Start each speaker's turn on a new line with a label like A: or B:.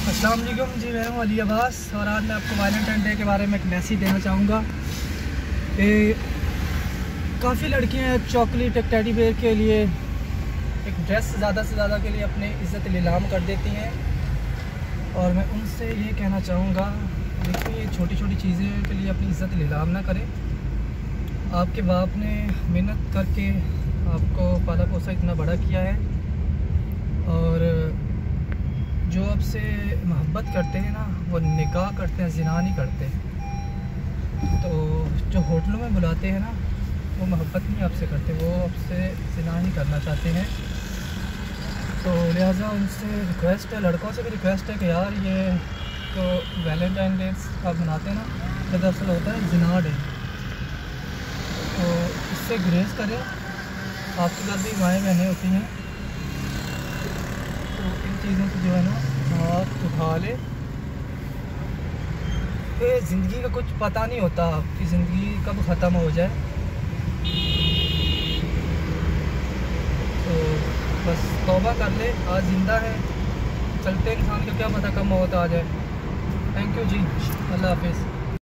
A: अस्सलाम वालेकुम जी, मैं हूँ अली अब्बास और आज मैं आपको वैलेंटाइन डे के बारे में एक मैसेज देना चाहूँगा कि काफ़ी लड़कियाँ चॉकलेट एक टेडी बेयर के लिए एक ड्रेस ज़्यादा से ज़्यादा के लिए अपनी इज़्ज़त नीलाम कर देती हैं। और मैं उनसे ये कहना चाहूँगा, देखिए ये छोटी छोटी चीज़ें के लिए अपनी इज़्ज़त नीलाम ना करें। आपके बाप ने मेहनत करके आपको पाला पोसा इतना बड़ा किया है और जो आपसे मोहब्बत करते हैं ना, वो निकाह करते हैं, ज़िना नहीं करते। तो जो होटलों में बुलाते हैं ना, वो मोहब्बत नहीं आपसे करते, वो आपसे ज़िना ही करना चाहते हैं। तो लिहाजा उनसे रिक्वेस्ट है, लड़कों से भी रिक्वेस्ट है कि यार ये तो वैलेंटाइन डे आप मनाते हैं ना, तो दरअसल होता है ज़िना डे। तो इससे गुरेज करें, आपके घर भी माएँ बहनें होती हैं, तो इन चीज़ों से जो है ना हाथ उठा ले। ये ज़िंदगी का कुछ पता नहीं होता, आपकी ज़िंदगी कब ख़त्म हो जाए। तो बस तौबा कर ले, आज ज़िंदा है, चलते इंसान का क्या पता कब मौत आ जाए। थैंक यू जी, अल्लाह हाफिज़।